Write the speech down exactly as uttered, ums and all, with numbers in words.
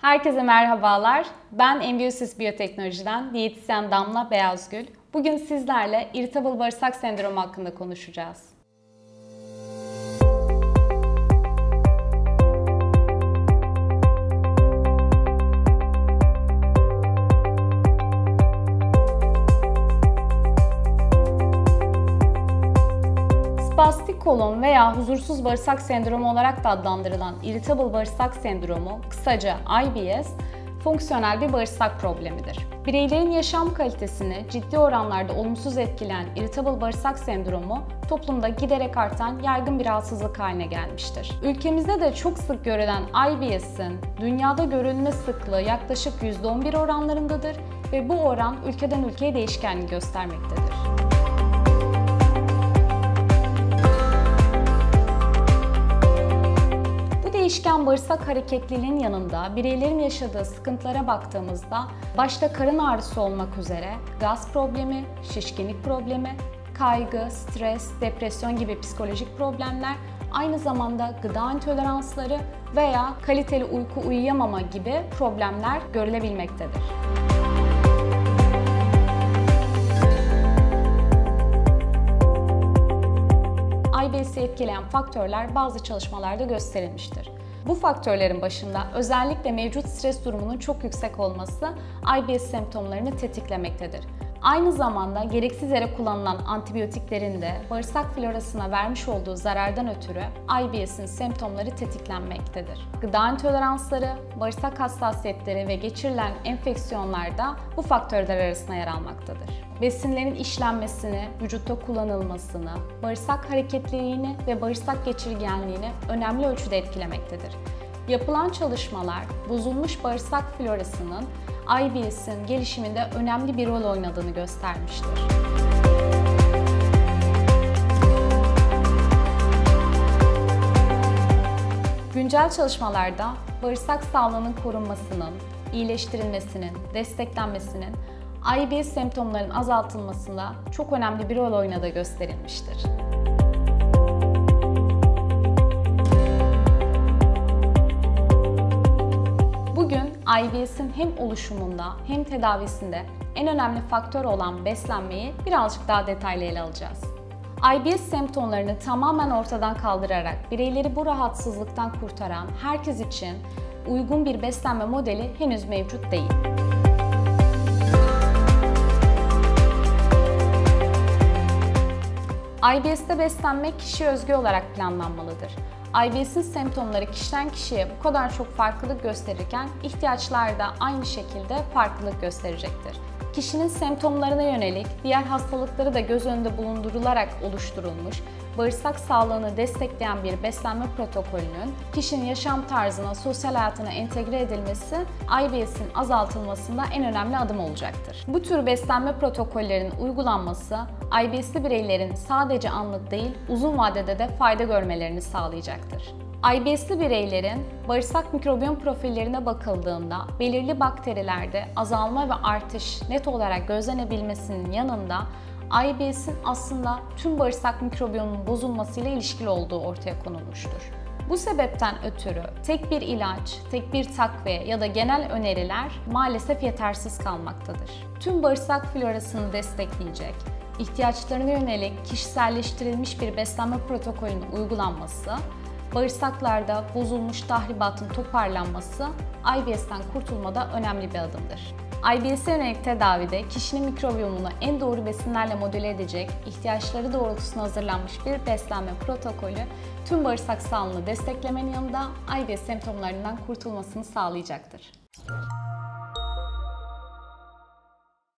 Herkese merhabalar. Ben Embiosis Biyoteknoloji'den diyetisyen Damla Beyazgül. Bugün sizlerle irritable bağırsak sendromu hakkında konuşacağız. Spastik kolon veya huzursuz bağırsak sendromu olarak da adlandırılan irritable bağırsak sendromu, kısaca I B S, fonksiyonel bir bağırsak problemidir. Bireylerin yaşam kalitesini ciddi oranlarda olumsuz etkileyen irritable bağırsak sendromu, toplumda giderek artan yaygın bir rahatsızlık haline gelmiştir. Ülkemizde de çok sık görülen I B S'in dünyada görülme sıklığı yaklaşık yüzde on bir oranlarındadır ve bu oran ülkeden ülkeye değişkenlik göstermektedir. Değişken bağırsak hareketliliğinin yanında bireylerin yaşadığı sıkıntılara baktığımızda başta karın ağrısı olmak üzere gaz problemi, şişkinlik problemi, kaygı, stres, depresyon gibi psikolojik problemler, aynı zamanda gıda intoleransları veya kaliteli uyku uyuyamama gibi problemler görülebilmektedir. I B S'i etkileyen faktörler bazı çalışmalarda gösterilmiştir. Bu faktörlerin başında özellikle mevcut stres durumunun çok yüksek olması I B S semptomlarını tetiklemektedir. Aynı zamanda gereksiz yere kullanılan antibiyotiklerin de bağırsak florasına vermiş olduğu zarardan ötürü I B S'in semptomları tetiklenmektedir. Gıda intoleransları, bağırsak hassasiyetleri ve geçirilen enfeksiyonlar da bu faktörler arasında yer almaktadır. Besinlerin işlenmesini, vücutta kullanılmasını, bağırsak hareketliliğini ve bağırsak geçirgenliğini önemli ölçüde etkilemektedir. Yapılan çalışmalar, bozulmuş bağırsak florasının I B S'in gelişiminde önemli bir rol oynadığını göstermiştir. Güncel çalışmalarda bağırsak sağlığının korunmasının, iyileştirilmesinin, desteklenmesinin I B S semptomlarının azaltılmasında çok önemli bir rol oynadığı gösterilmiştir. Bugün I B S'in hem oluşumunda hem tedavisinde en önemli faktör olan beslenmeyi birazcık daha detaylı ele alacağız. I B S semptomlarını tamamen ortadan kaldırarak bireyleri bu rahatsızlıktan kurtaran herkes için uygun bir beslenme modeli henüz mevcut değil. I B S'te beslenmek kişiye özgü olarak planlanmalıdır. I B S'in semptomları kişiden kişiye bu kadar çok farklılık gösterirken ihtiyaçlar da aynı şekilde farklılık gösterecektir. Kişinin semptomlarına yönelik diğer hastalıkları da göz önünde bulundurularak oluşturulmuş, bağırsak sağlığını destekleyen bir beslenme protokolünün kişinin yaşam tarzına, sosyal hayatına entegre edilmesi I B S'in azaltılmasında en önemli adım olacaktır. Bu tür beslenme protokollerinin uygulanması I B S'li bireylerin sadece anlık değil, uzun vadede de fayda görmelerini sağlayacaktır. I B S'li bireylerin bağırsak mikrobiyom profillerine bakıldığında belirli bakterilerde azalma ve artış net olarak gözlenebilmesinin yanında I B S'in aslında tüm bağırsak mikrobiyonunun bozulmasıyla ilişkili olduğu ortaya konulmuştur. Bu sebepten ötürü tek bir ilaç, tek bir takviye ya da genel öneriler maalesef yetersiz kalmaktadır. Tüm bağırsak florasını destekleyecek, ihtiyaçlarına yönelik kişiselleştirilmiş bir beslenme protokolünün uygulanması, bağırsaklarda bozulmuş tahribatın toparlanması I B S'ten kurtulmada önemli bir adımdır. I B S'e yönelik tedavide kişinin mikrobiyomunu en doğru besinlerle modüle edecek, ihtiyaçları doğrultusunda hazırlanmış bir beslenme protokolü tüm bağırsak sağlığını desteklemenin yanında I B S semptomlarından kurtulmasını sağlayacaktır.